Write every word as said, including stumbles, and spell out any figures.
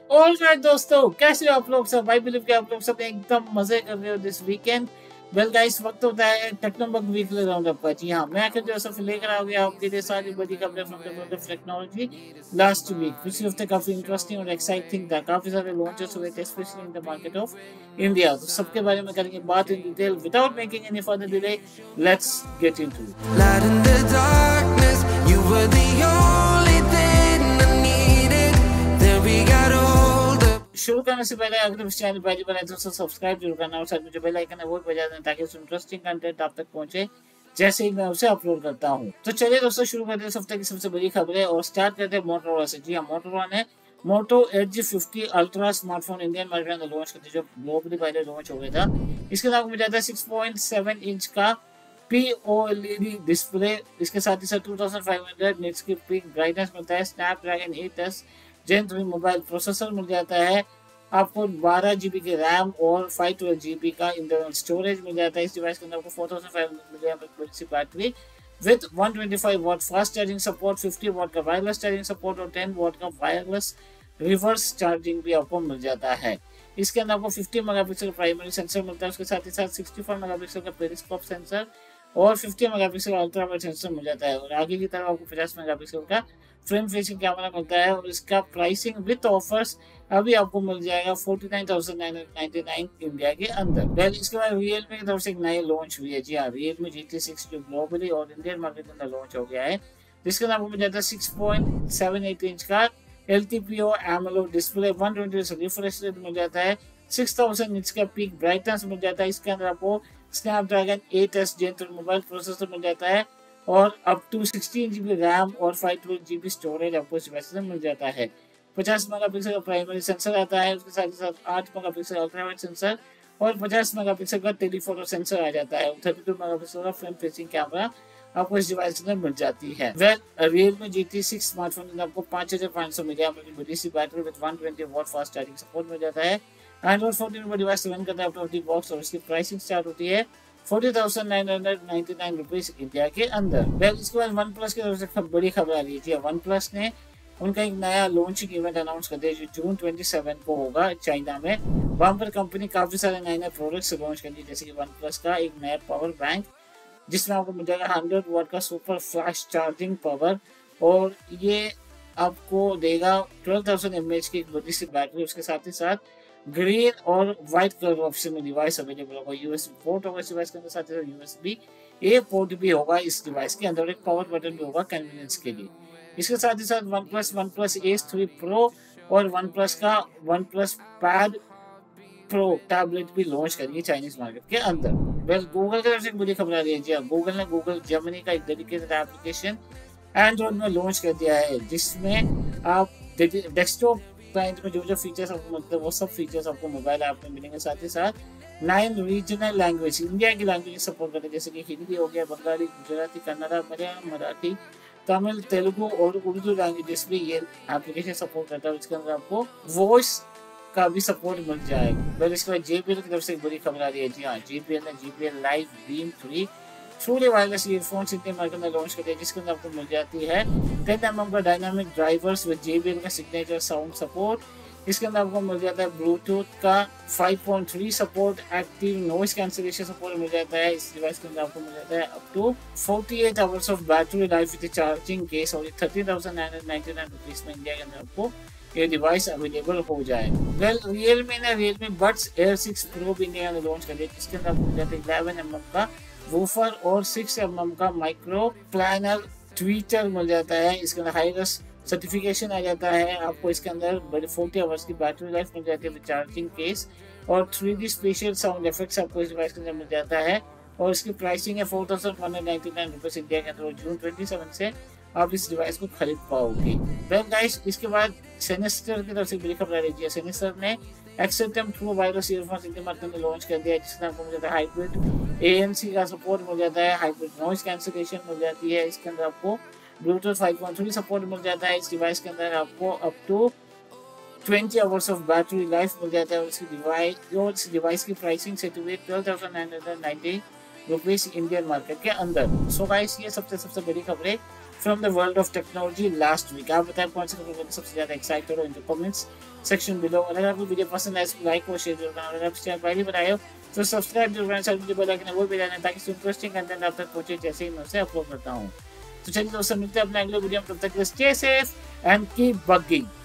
Alright दोस्तों, कैसे हो आप लोग सब? आई बिलीव कि आप लोग सब एकदम मजे कर रहे हो दिस वीकेंड। वेल गाइस, वक्त होता है टेक्नोबग वीकली राउंडअप का। जी हाँ, मैं आखिर जोसेफ लेकर आ गया आपके लिए सारी बड़ी खबरें from the world of technology. Last week पिछले हफ्ते काफी इंटरेस्टिंग और एक्साइटिंग था, काफी सारे लॉन्चेस हुए थे specially in the market of India. तो सबके बारे में करेंगे बात in detail. Without making any further delay, let's get into. शुरू करने से पहले अगर इस चैनल पहली बार आए तो सब्सक्राइब जरूर करना और साथ में जो बेल आइकन है वो बजा देना ताकि उस इंटरेस्टिंग कंटेंट आप तक पहुंचे जैसे ही मैं उसे अपलोड करता हूं। तो चलिए दोस्तों, शुरू करते हैं इस हफ्ते की सबसे बड़ी खबरें और स्टार्ट करते हैं मोटोरोला से। जी हाँ, मोटोरोला ने Moto Edge fifty ultra smartphone Indian market में लॉन्च करते जो ग्लोबली पहले लॉन्च हो गया था। इसके साथ मिल जाता है सिक्स पॉइंट सेवन इंच का P O L E D display. इसके साथ ही साथ two thousand five hundred nits की पिक ब्राइटनेस मिलता है। Snapdragon eight S gen three mobile processor मिल जाता है आपको। बारह जीबी की रैम और फाइव ट्वेल्व जीबी का इंटरनल स्टोरेज मिल जाता है। इस डिवाइस के अंदर आपको four thousand five hundred milli amp की battery with one twenty five watt fast charging support, fifty watt का वायरलेस चार्जिंग सपोर्ट और टेन वाट का वायरलेस रिवर्स चार्जिंग भी आपको मिल जाता है। इसके अंदर आपको फिफ्टी मेगापिक्सल प्राइमरी सेंसर मिलता है। उसके साथ ही साथ सिक्सटी फोर मेगापिक्सल का पेरिस्कोप सेंसर और fifty megapixel ultra wide sensor मिल जाता है। और आगे की तरफ आपको पचास मेगापिक्सल का फ्रंट फेसिंग कैमरा मिलता है। और इसका प्राइसिंग विद ऑफर्स अभी आपको मिल जाएगा forty nine thousand nine hundred ninety nine India के अंदर। वेल, इसके बाद रियलमी की तरफ से एक नई लॉन्च हुई है। जी हाँ, रियलमी जी टी सिक्स जो ग्लोबली और इंडियन मार्केट के अंदर लॉन्च हो गया है, जिसके अंदर आपको मिल जाता है six point seven eight inch का L T P O AMOLED display, one twenty refresh rate मिल जाता है, सिक्स थाउजेंड निट्स का पीक ब्राइटनेस मिल जाता है। इसके अंदर आपको Snapdragon eight S gen three mobile processor मिल जाता है और up to sixteen GB RAM और फाइव ट्वेल्व जीबी स्टोरेज आपको इस डिवाइस में मिल जाता है। पचास मेगापिक्सल का प्राइमरी सेंसर आता है। उसके साथ ही साथ आठ मेगापिक्सल अल्ट्रा वाइड सेंसर और पचास मेगापिक्सल का टेलीफोटो सेंसर आ जाता है। थर्टी टू मेगापिक्सल का फ्रंट फेसिंग कैमरा आपको इस डिवाइस में मिल जाती है। Well, Realme G T six smartphone में आपको पाँच हजार पाँच सौ मिली एम्प की बड़ी सी battery with one twenty watt fast charging support मिल जाता है। एंड्रॉइड फोर्टीन में डिवाइस रन करता है आउट ऑफ द बॉक्स और इसकी प्राइसिंग स्टार्ट होती है forty thousand nine hundred ninety nine rupees India के अंदर। वेल, इसके बाद वन प्लस की तरफ से बड़ी खबर आ रही है। वन प्लस ने उनका एक नया लॉन्चिंग इवेंट अनाउंस कर दिया जो जून ट्वेंटी सेवन को होगा चाइना में। वहां पर कंपनी काफी सारे नए नए प्रोडक्ट्स लॉन्च कर दी, जैसे कि वन प्लस का एक नया पावर बैंक जिसमें आपको मिल जाएगा हंड्रेड वाट का सुपर फास्ट चार्जिंग पावर और ये आपको देगा ट्वेल्व थाउजेंड एम एच की एक बड़ी सी बैटरी। उसके साथ ही साथ ग्रीन और व्हाइट कलर ऑप्शन में डिवाइस अवेलेबल होगा। यूएसबी पोर्ट होगा इस डिवाइस के अंदर, साथ ही साथ यूएसबी ए पोर्ट भी होगा इस डिवाइस के अंदर, एक पावर बटन भी होगा कन्वीनियंस के लिए। इसके साथ ही साथ OnePlus OnePlus Ace three pro और वन प्लस का OnePlus pad pro tablet भी लॉन्च करेंगे चाइनीज मार्केट के अंदर। वेल, गूगल की तरफ से बुरी खबर आ रही है। जी गूगल ने गूगल जेमिनी का एक डेडिकेटेड एप्लीकेशन एंड्रॉइड में लॉन्च कर दिया है, जिसमें आप डेस्कटॉप क्लाइंट में जो जो फीचर्स आपको मिलते हैं वो सब फीचर्स आपको मोबाइल ऐप में मिलेंगे। साथ ही साथ नाइन रीजनल लैंग्वेज इंडिया की लैंग्वेज सपोर्ट करते हैं, जैसे कि हिंदी हो गया, बंगाली, गुजराती, कन्नड़ा, मलयालम, मराठी, तमिल, तेलुगु और उर्दू लैंग्वेजेस भी ये एप्लीकेशन सपोर्ट करता है। इसके अंदर आपको वॉइस का भी सपोर्ट मिल जाएगा। फिर इसके बाद जेबीएल की तरफ से एक बड़ी खबर आ रही है। जी हाँ, जेबीएल ने JBL live beam three truly wireless earphones Indian market में लॉन्च कर दिया, जिसके अंदर आपको मिल जाती है टेन एम एम का डायनामिक ड्राइवर्स विद जेबीएल का सिग्नेचर साउंड सपोर्ट। इसके अंदर आपको मिल जाता है ब्लूटूथ का five point three support, active noise cancellation support मिल जाता है। इस डिवाइस के अंदर आपको मिल जाता है up to forty eight hours of battery life with charging case और thirteen thousand nine hundred ninety nine rupees में इंडिया के अंदर आपको ये डिवाइस अवेलेबल हो जाए। वेल, रियलमी ने Realme buds air six pro भी इंडिया में लॉन्च कर दिया, जिसके अंदर आपको मिल जाता है इलेवन एम एम का वूफर और सिक्स एम एम का माइक्रो प्लानर ट्वीटर मिल जाता है। इसके अंदर हाई रेस सर्टिफिकेशन आ जाता है। आपको इसके अंदर फोर्टी आवर्स की बैटरी लाइफ मिल जाती है विद चार्जिंग केस और three D special sound effects आपको इस डिवाइस के अंदर मिल जाता है। और इसकी प्राइसिंग है four thousand one hundred ninety nine rupees India के अंदर। जून ट्वेंटी सेवन से आप इस डिवाइस को खरीद पाओगे। वेल गाइस, इसके बाद सेनेस्टर की तरफ से बड़ी खबर आ रही है। सेनेस्टर ने XM true wireless earphones Indian market में लॉन्च कर दिया है, जिसमें आपको मिल जाता है हाइब्रिड एएनसी का सपोर्ट मिल जाता है, हाइब्रिड नॉइस कैंसिलेशन मिल जाती है। इसके अंदर आपको Bluetooth five point three support मिल जाता है। इस डिवाइस के अंदर आपको up to twenty hours of battery life मिल जाता है। और इसकी डिवाइस जो इस डिवाइस की प्राइसिंग सेट हुई है twelve thousand nine hundred ninety rupees Indian market के अंदर। सो गाइस, ये सबसे सबसे बड़ी खबरें from the world of technology last week. आप बताएं कौन से खबर करने सबसे ज्यादा एक्साइटेड हो in the comments section below. अगर आपको वीडियो पसंद आए तो लाइक और शेयर जरूर करना। अगर आप चैनल पहली बनाए हो तो सब्सक्राइब जरूर करना, साथ में बेल आइकन वो भी दबाना ताकि इंटरेस्टिंग कंटेंट आप तक पहुंचे जैसे ही मैं उसे अपलोड करता हूं। तो चलिए दोस्तों मिलते हैं अपने अगले वीडियो में, तब तक stay safe and keep bugging.